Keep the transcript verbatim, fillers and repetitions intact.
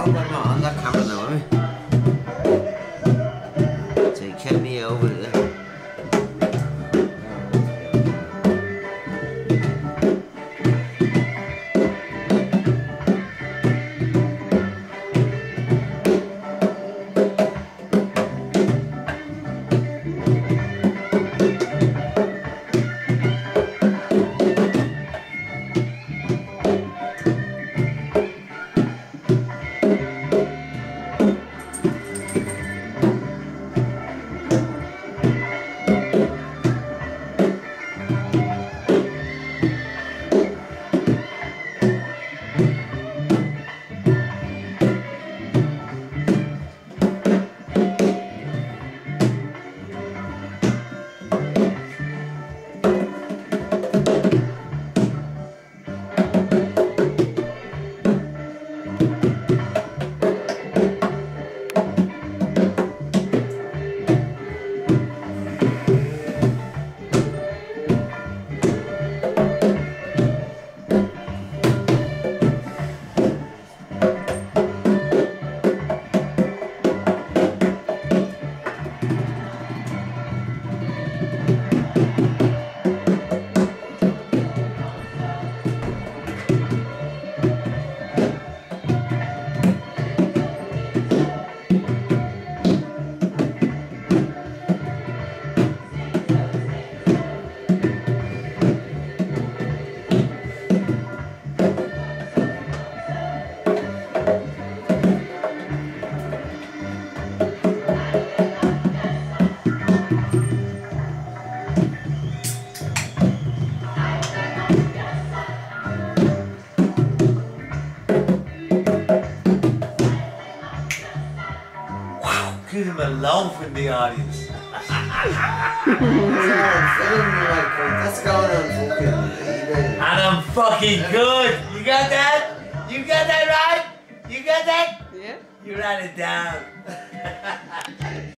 Oh, wait a minute, on that camera now, aren't we? So you kept me over there. Give him a loaf in the audience. That's going on fucking eBay. And I'm fucking good. You got that? You got that right? You got that? Yeah. You write it down.